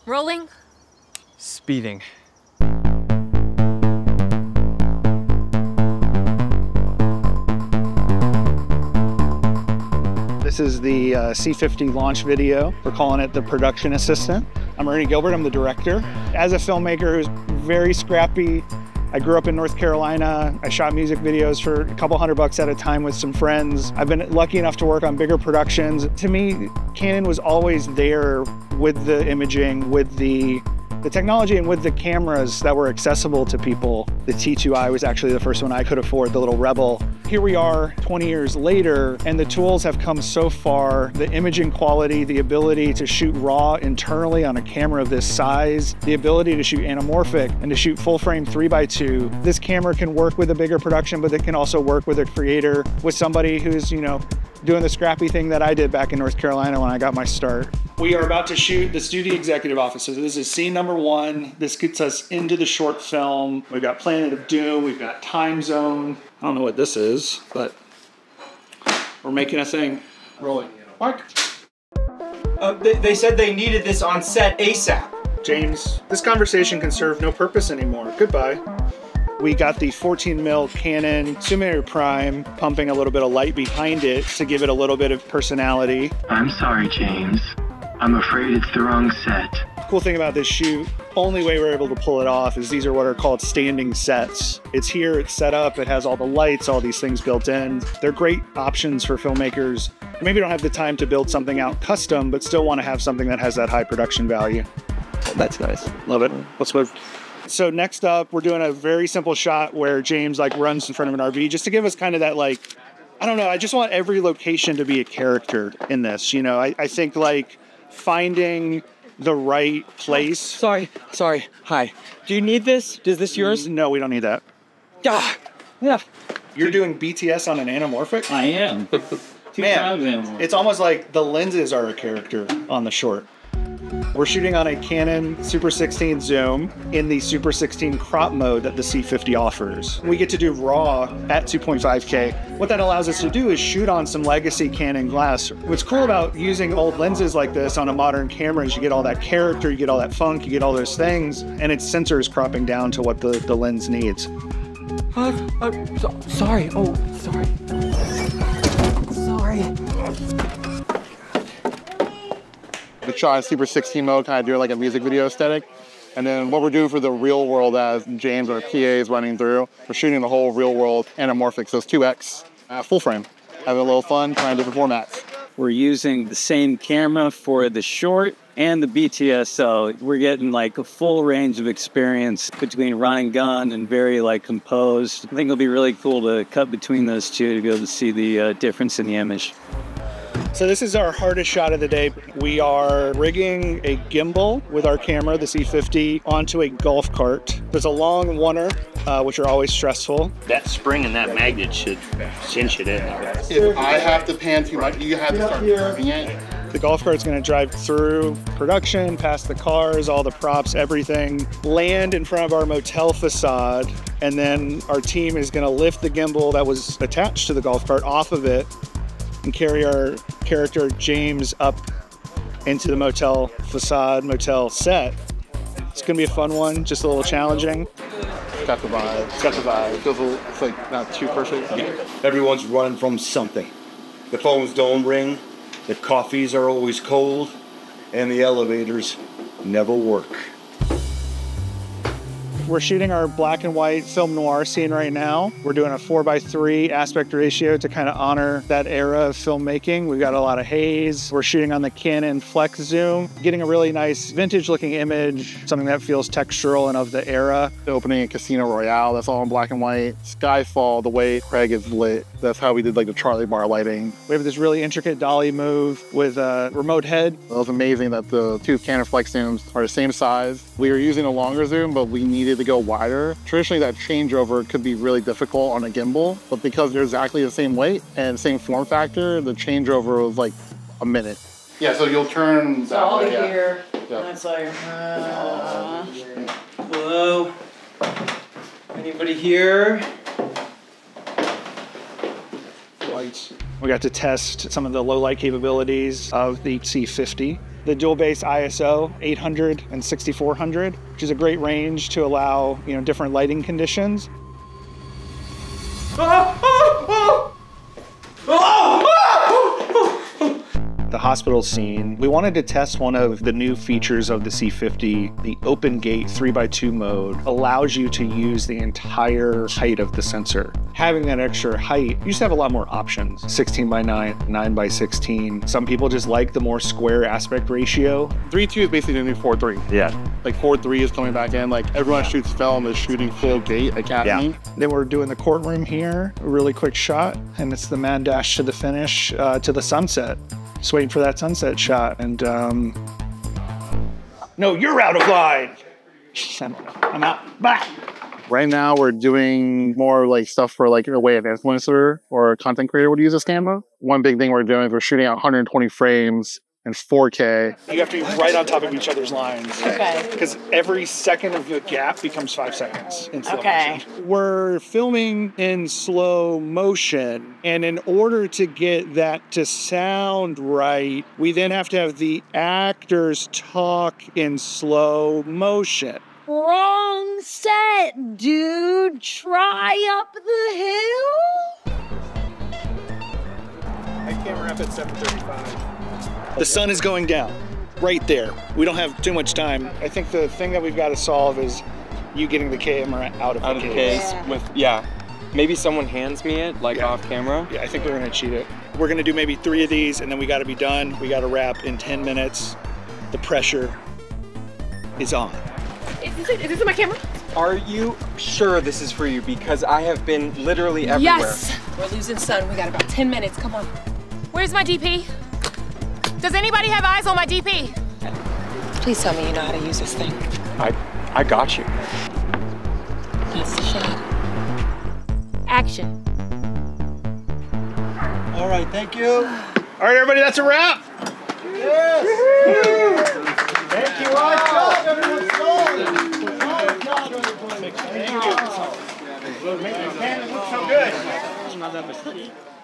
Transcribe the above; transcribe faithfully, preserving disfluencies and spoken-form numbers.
Rolling. Speeding. This is the uh, C fifty launch video. We're calling it the production assistant. I'm Ernie Gilbert, I'm the director. As a filmmaker who's very scrappy, I grew up in North Carolina. I shot music videos for a couple hundred bucks at a time with some friends. I've been lucky enough to work on bigger productions. To me, Canon was always there with the imaging, with the The technology and with the cameras that were accessible to people. The T two I was actually the first one I could afford, the little Rebel. Here we are twenty years later, and the tools have come so far. The imaging quality, the ability to shoot raw internally on a camera of this size, the ability to shoot anamorphic and to shoot full frame three by two. This camera can work with a bigger production, but it can also work with a creator, with somebody who's, you know, doing the scrappy thing that I did back in North Carolina when I got my start. We are about to shoot the studio executive office. So this is scene number one. This gets us into the short film. We've got Planet of Doom. We've got Time Zone. I don't know what this is, but we're making a thing. Rolling. Mark? Uh, they, they said they needed this on set ASAP. James, this conversation can serve no purpose anymore. Goodbye. We got the fourteen mil Canon Simulator Prime pumping a little bit of light behind it to give it a little bit of personality. I'm sorry, James. I'm afraid it's the wrong set. Cool thing about this shoot, only way we're able to pull it off is these are what are called standing sets. It's here, it's set up, it has all the lights, all these things built in. They're great options for filmmakers who maybe don't have the time to build something out custom, but still want to have something that has that high production value. That's nice. Love it. Let's move. So next up, we're doing a very simple shot where James like runs in front of an R V just to give us kind of that like, I don't know, I just want every location to be a character in this. You know, I, I think like finding the right place. Sorry, sorry. Hi. Do you need this? Is this yours? No, we don't need that. Ah, yeah. You're doing B T S on an anamorphic? I am. Man, it's almost like the lenses are a character on the short. We're shooting on a Canon Super sixteen zoom in the Super sixteen crop mode that the C fifty offers. We get to do RAW at two point five K. What that allows us to do is shoot on some legacy Canon glass. What's cool about using old lenses like this on a modern camera is you get all that character, you get all that funk, you get all those things, and it's sensors cropping down to what the, the lens needs. Uh, uh, so, sorry. Oh, sorry. Sorry. We shot in Super sixteen mode, kind of doing like a music video aesthetic. And then what we're doing for the real world as James, our P A, is running through, we're shooting the whole real world anamorphic, so it's two X, uh, full frame. Having a little fun, trying different formats. We're using the same camera for the short and the B T S, so we're getting like a full range of experience between run and gun and very like composed. I think it'll be really cool to cut between those two to be able to see the uh, difference in the image. So this is our hardest shot of the day. We are rigging a gimbal with our camera, the C fifty, onto a golf cart. There's a long oneer, uh, which are always stressful. That spring and that magnet should cinch it in. If I have to pan too much, you have to start moving it. The golf cart's gonna drive through production, past the cars, all the props, everything, land in front of our motel facade, and then our team is gonna lift the gimbal that was attached to the golf cart off of it and carry our character James up into the motel facade, motel set. It's gonna be a fun one, just a little challenging. It's got the vibe. It's got the vibe. It feels a little, it's like not too perfect. Yeah. Everyone's running from something. The phones don't ring, the coffees are always cold, and the elevators never work. We're shooting our black and white film noir scene right now. We're doing a four by three aspect ratio to kind of honor that era of filmmaking. We've got a lot of haze. We're shooting on the Canon Flex Zoom, getting a really nice vintage looking image, something that feels textural and of the era. The opening in Casino Royale, that's all in black and white. Skyfall, the way Craig is lit, that's how we did like the Charlie bar lighting. We have this really intricate dolly move with a remote head. It was amazing that the two Canon Flex Zooms are the same size. We were using a longer zoom, but we needed to go wider. Traditionally, that changeover could be really difficult on a gimbal, but because they're exactly the same weight and same form factor, the changeover was like a minute. Yeah, so you'll turn So I'll be yeah. here, Yeah. and it's like, uh, Hello? Anybody here? Lights. We got to test some of the low light capabilities of the C fifty. the dual base I S O eight hundred and sixty-four hundred, which is a great range to allow, you know, different lighting conditions. The hospital scene, we wanted to test one of the new features of the C fifty. The open gate three by two mode allows you to use the entire height of the sensor. Having that extra height, you just have a lot more options. sixteen by nine, nine by sixteen. Some people just like the more square aspect ratio. three two is basically the new four three. Yeah. Like four three is coming back in. Like everyone yeah. shoots film is shooting full gate Academy. Yeah. Then we're doing the courtroom here, a really quick shot, and it's the mad dash to the finish, uh, to the sunset. Just waiting for that sunset shot, and um, no, you're out of line. I'm out. Bye. Right now, we're doing more like stuff for like a way an influencer or a content creator would use this camera. One big thing we're doing is we're shooting at one hundred twenty frames and four K. You have to be right on top of each other's lines. Okay. Because every second of the gap becomes five seconds in slow okay. motion. We're filming in slow motion, and in order to get that to sound right, we then have to have the actors talk in slow motion. Wrong set, dude. Try up the hill. I camera up at seven thirty-five. The sun is going down, right there. We don't have too much time. I think the thing that we've got to solve is you getting the camera out of out the of case. case Yeah. with yeah. Maybe someone hands me it like Yeah. off camera. Yeah, I think we're gonna cheat it. We're gonna do maybe three of these, and then we got to be done. We got to wrap in ten minutes. The pressure is on. Is this, it? Is this my camera? Are you sure this is for you? Because I have been literally everywhere. Yes. We're losing sun. We got about ten minutes. Come on. Where's my D P? Does anybody have eyes on my D P? Please tell me you know how to use this thing. I, I got you. That's the shot. Action. All right, thank you. All right, everybody, that's a wrap. Yes. Thank you. Nice job, everyone. Solid. Solid job, everybody. Thank you. Make the cannon look so good.